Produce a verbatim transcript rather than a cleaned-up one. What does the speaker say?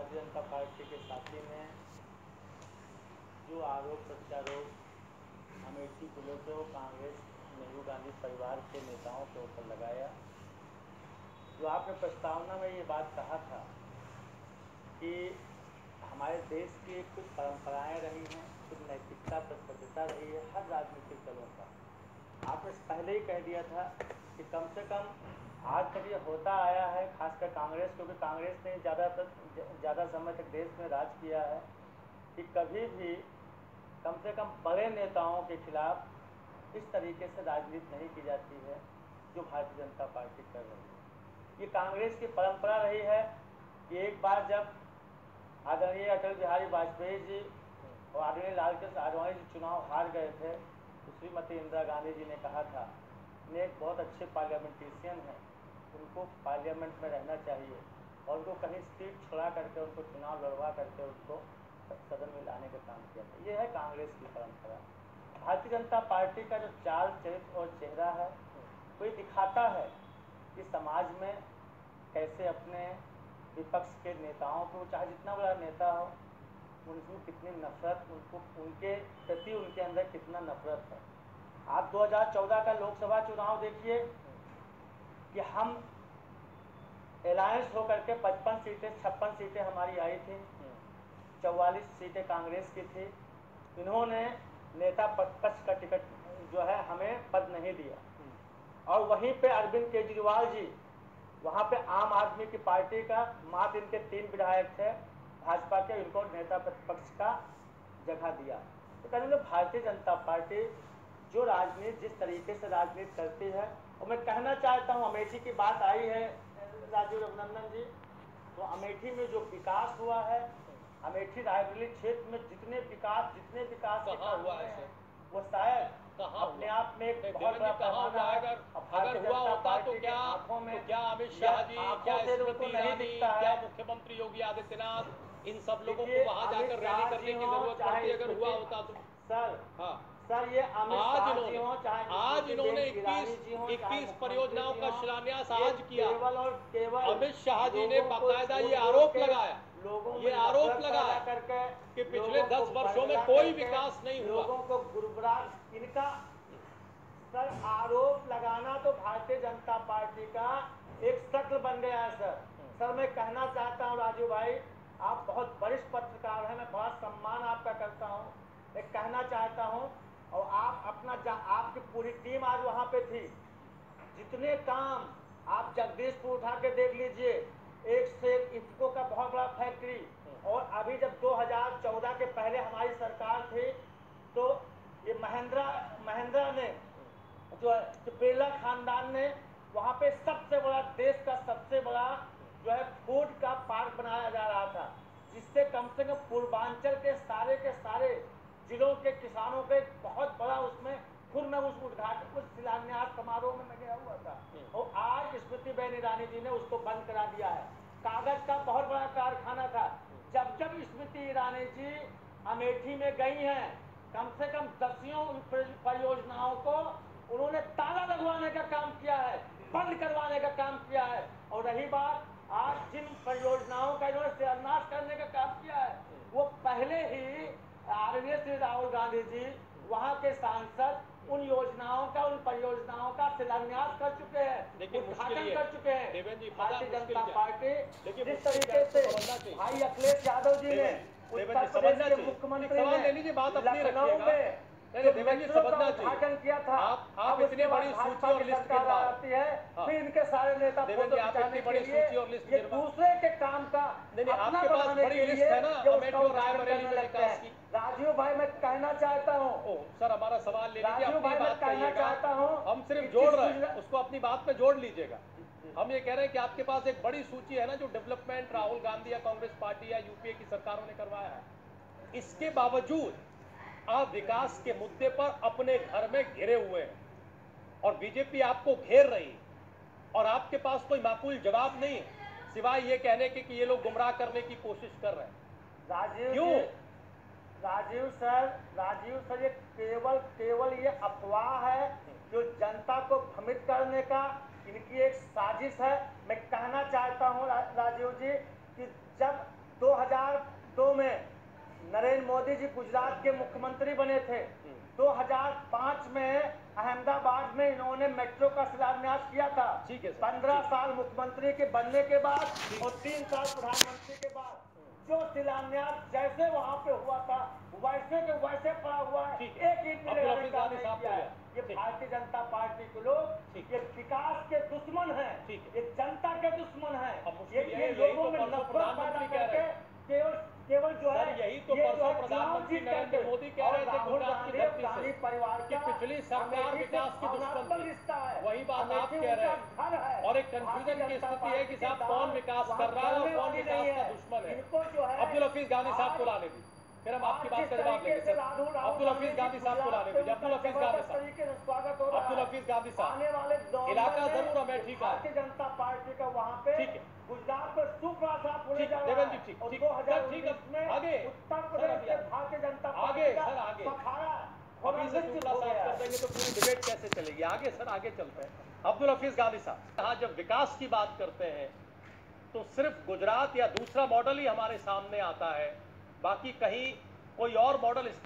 Bharatiya Janata party के साथी ने जो आरोप प्रत्यारोप अमेठी पुलिस और कांग्रेस नेहरू गांधी परिवार के नेताओं के ऊपर लगाया, जो आपने प्रस्तावना में ये बात कहा था कि हमारे देश की कुछ परंपराएं रही हैं, कुछ नैतिकता प्रतिबद्धता रही है हर राजनीतिक दलों का। आपने पहले ही कह दिया था कि कम से कम आज तक ये होता आया है, खासकर कांग्रेस, क्योंकि कांग्रेस ने ज़्यादातर ज़्यादा समय तक देश में राज किया है, कि कभी भी कम से कम बड़े नेताओं के खिलाफ इस तरीके से राजनीति नहीं की जाती है जो भारतीय जनता पार्टी कर रही है। ये कांग्रेस की परंपरा रही है कि एक बार जब आदरणीय अटल बिहारी वाजपेयी जी और आदरणीय लाल कृष्ण आडवाणी जी चुनाव हार गए थे, तो श्रीमती इंदिरा गांधी जी ने कहा था, ने एक बहुत अच्छे पार्लियामेंटेरियन हैं, उनको पार्लियामेंट में रहना चाहिए, और उनको कहीं सीट छोड़ा करके उनको चुनाव लड़वा करके उनको सदन में लाने का काम किया था। ये है कांग्रेस की परंपरा। भारतीय जनता पार्टी का जो चाल चरित्र और चेहरा है, कोई दिखाता है कि समाज में कैसे अपने विपक्ष के नेताओं को, चाहे जितना बड़ा नेता हो, उनकी कितनी नफरत, उनको उनके प्रति उनके अंदर कितना नफरत है। आप दो हज़ार चौदह का लोकसभा चुनाव देखिए कि हम अलायंस होकर के पचपन सीटें छप्पन सीटें हमारी आई थी, चौवालीस सीटें कांग्रेस की थी। इन्होंने नेता पक्ष का टिकट जो है हमें पद नहीं दिया, और वहीं पे अरविंद केजरीवाल जी, वहाँ पे आम आदमी की पार्टी का, मात्र इनके तीन विधायक थे भाजपा के, इनको नेता प्रतिपक्ष का जगह दिया। तो कहने लगे भारतीय जनता पार्टी जो राजनीति जिस तरीके से राजनीति करती है, और मैं कहना चाहता हूँ, अमेठी की बात आई है राजीव अभिनंदन जी, तो अमेठी में जो विकास हुआ है, अमेठी रायबरेली क्षेत्र में जितने विकास जितने विकास कहाँ हुआ है वो शायद अपने आप में एक बहुत बड़ा पैमाना है। अगर हुआ होता तो क्या तो क्या अमित शाह जी, क्या स्मृति ईरानी, क्या मुख्यमंत्री योगी आदित्यनाथ, इन सब लोगों को वहां जाकर रैली करने की जरूरत पड़ती अगर हुआ होता तो? सर हाँ सर, ये आज इन्होंने आज इन्होंने इक्कीस परियोजनाओं का शिलान्यास आज किया। केवल और केवल अमित शाह जी ने बाकायदा ये आरोप लगाया, ये आरोप लगाया करके कि पिछले दस वर्षों में कोई विकास नहीं हुआ। लोगों को गुरबराह इनका सर आरोप लगाना तो भारतीय जनता पार्टी का एक शक्ल बन गया है। सर सर मैं कहना चाहता हूं राजू भाई, आप बहुत वरिष्ठ पत्रकार हैं, मैं बहुत सम्मान आपका करता हूं, मैं कहना चाहता हूं, और आप अपना आपकी पूरी टीम आज वहां पे थी, जितने काम आप जगदीशपुर उठा के देख लीजिए, एक से एक इफ्को का बहुत बड़ा फैक्ट्री, और अभी जब दो हज़ार चौदह के पहले हमारी सरकार थी तो ये महिंद्रा महिंद्रा ने जो है बिरला खानदान ने वहाँ पे सबसे बड़ा, देश का सबसे बड़ा जो है फूड का पार्क बनाया जा रहा था, जिससे कम से कम पूर्वांचल के सारे के सारे जिलों के किसानों के बहुत बड़ा उसमें खुद में उस उद्घाटन उस शिलान्यास समारोह में मैं गया हुआ था, और आज स्मृति ईरानी जी ने उसको बंद करा दिया है। कागज का बहुत बड़ा कारखाना था, जब जब स्मृति ईरानी जी अमेठी में गई हैं, कम से कम दसियों परियोजनाओं को उन्होंने ताला लगवाने का काम किया है, बंद करवाने का काम किया है। और रही बात आज जिन परियोजनाओं का इन्होंने शिलान्यास करने का काम किया है, वो पहले ही आदरणीय श्री राहुल गांधी जी वहाँ के सांसद उन योजनाओं का, उन परियोजनाओं का शिलान्यास कर चुके हैं, उद्घाटन कर चुके हैं। भारतीय जनता पार्टी जिस तरीके से भाई अखिलेश यादव जी ने उत्तर प्रदेश के मुख्यमंत्री ने लखनऊ में उद्घाटन किया था, आप, आप इतनी बड़ी सूची और लिस्ट के बाद आती है, फिर इनके सारे नेता फोटो खिंचाने के लिए ये दूसरे के काम का आपके पास बड़ी लिस्ट है ना अमेठी और रायबरेली में विकास की। राजीव भाई मैं कहना चाहता हूँ, सर हमारा सवाल ले लीजिए, अपनी बात कहना चाहता हूँ, हम सिर्फ जोड़ रहे हैं, उसको अपनी बात में जोड़ लीजिएगा। हम ये कह रहे हैं कि आपके पास एक बड़ी सूची है ना जो डेवलपमेंट राहुल गांधी या कांग्रेस पार्टी या यूपीए की सरकारों ने करवाया है, इसके बावजूद आप विकास के मुद्दे पर अपने घर में घिरे हुए हैं, और बीजेपी आपको घेर रही है, और आपके पास कोई माकूल जवाब नहीं है सिवाय ये कहने के कि ये लोग गुमराह करने की कोशिश कर रहे हैं। राजीव क्यों? राजीव सर राजीव सर ये केवल केवल ये अफवाह है जो जनता को भ्रमित करने का इनकी एक साजिश है। मैं कहना चाहता हूं रा, राजीव जी कि जब दो हज़ार दो में नरेंद्र मोदी जी गुजरात के मुख्यमंत्री बने थे। दो हज़ार पाँच में अहमदाबाद में इन्होंने मेट्रो का शिलान्यास किया था। ठीक है सर, पंद्रह साल मुख्यमंत्री के बनने के बाद और तीन साल प्रधानमंत्री के बाद जो शिलान्यास जैसे वहाँ पे हुआ था वैसे के वैसे पड़ा हुआ है। ठीक है। एक ईंट भी अब्दुल लगाने हफीज का गांधी नहीं साहब किया को है। लिया। ये ठीक। भारतीय जनता पार्टी के लोग ठीक। ये विकास के दुश्मन हैं। ठीक है। ये जनता के दुश्मन हैं। अब मुश्किल ये यही- ये यही लोगों तो में परसों नफरत प्रधानमंत्री पैदा कह रहे करके हैं। केवल केवल जो है सर, यही तो ये जो परसों है चुनाव प्रधानमंत्री जीत नरेंद्र करके मोदी कह रहे और थे राहुल गुजरात की गांधी धरती गांधी से परिवार कि का पिछली सरकार अमेठी से विकास की दुश्मन भावनात्मक थी। रिश्ता है। वही बात आप अमेठी कह रहे उनका घर है। हैं। और एक कंफ्यूजन की स्थिति है कि साहब कौन विकास कर रहा है और कौन विकास का दुश्मन है। इनको जो है अब्दुल हफीज गांधी साहब को लाने दी, फिर हम आपकी बात का जवाब लेंगे सर। अब्दुल हफीज गांधी साहब को लाने दीजिए। अब्दुल हफीज गांधी साहब स्वागत हो रहा अब्दुल है। हफीज गांधी साहब आने वाले नवंबर इलाका में जरूर अमेठी का है। भारतीय जनता पार्टी का वहाँ पे ठीक है। गुजरात में सुप्रसाद होने ठीक जा है, रहा देवेंद्र है। जी, ठीक और ठीक दो हजार सर, ठीक है, उन्नीस में आगे उत्तर सर, प्रदेश अभी से आगे। भारतीय जनता आगे पार्टी का सर, आगे। सखाड़ा अभी से दूसरा हो साफ गया कर है। देंगे तो पूरी डिबेट कैसे चलेगी। आगे सर, आगे चलते हैं। अब्दुल हफीज गांधी साहब, यहाँ जब विकास की बात करते हैं तो सिर्फ गुजरात या दूसरा मॉडल ही हमारे सामने आता है, बाकी कहीं कोई और मॉडल